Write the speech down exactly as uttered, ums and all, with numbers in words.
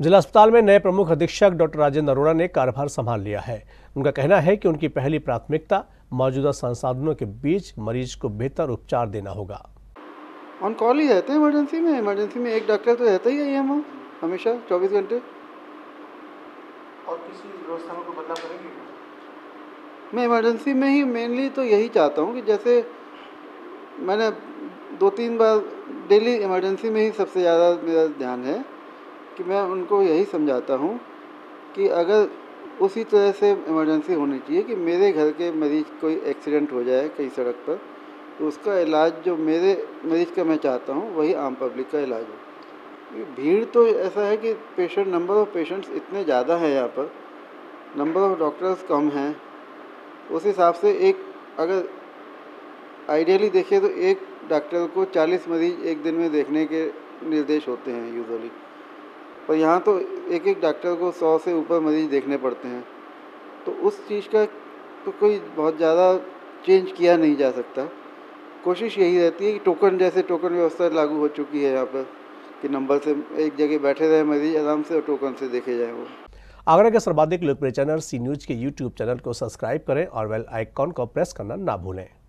जिला अस्पताल में नए प्रमुख अधीक्षक डॉक्टर राजेंद्र अरोड़ा ने कार्यभार संभाल लिया है। उनका कहना है कि उनकी पहली प्राथमिकता मौजूदा संसाधनों के बीच मरीज को बेहतर उपचार देना होगा। ऑन कॉल ही रहते हैं इमरजेंसी में इमरजेंसी में एक डॉक्टर तो रहता ही है हम हमेशा चौबीस घंटे। और किसी व्यवस्था में कोई बदलाव करेंगे? मैं इमरजेंसी में ही मेनली तो यही चाहता हूँ कि जैसे मैंने दो तीन बार डेली इमरजेंसी में ही सबसे ज़्यादा मेरा ध्यान है कि मैं उनको यही समझाता हूँ कि अगर उसी तरह से इमरजेंसी होनी चाहिए कि मेरे घर के मरीज़ कोई एक्सीडेंट हो जाए कहीं सड़क पर तो उसका इलाज जो मेरे मरीज़ का मैं चाहता हूँ वही आम पब्लिक का इलाज हो। भीड़ तो ऐसा है कि पेशेंट नंबर ऑफ़ पेशेंट्स इतने ज़्यादा हैं यहाँ पर, नंबर ऑफ़ डॉक्टर्स कम हैं। उस हिसाब से एक अगर आइडियली देखें तो एक डॉक्टर को चालीस मरीज़ एक दिन में देखने के निर्देश होते हैं यूजुअली, पर यहाँ तो एक एक डॉक्टर को सौ से ऊपर मरीज़ देखने पड़ते हैं। तो उस चीज़ का तो कोई बहुत ज़्यादा चेंज किया नहीं जा सकता। कोशिश यही रहती है कि टोकन जैसे टोकन व्यवस्था लागू हो चुकी है यहाँ पर कि नंबर से एक जगह बैठे रहे मरीज आराम से और टोकन से देखे जाए। वो आगरा के सर्वाधिक लोकप्रिय चैनल सी न्यूज़ के यूट्यूब चैनल को सब्सक्राइब करें और बेल आइकॉन को प्रेस करना ना भूलें।